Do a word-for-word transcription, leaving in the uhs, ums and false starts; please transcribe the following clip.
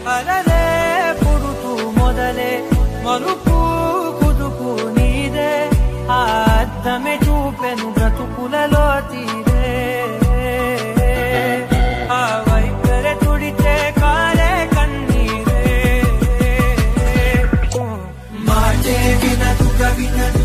అలలే పుడుతూ మొదలే మలుపు కుదుపు నీదే ఆ అద్దమే చూపెను బ్రతుకులలో తీరే ఆ వైఖరే తుడిచే కాలే కన్నీరే మాటే వినదు వినదు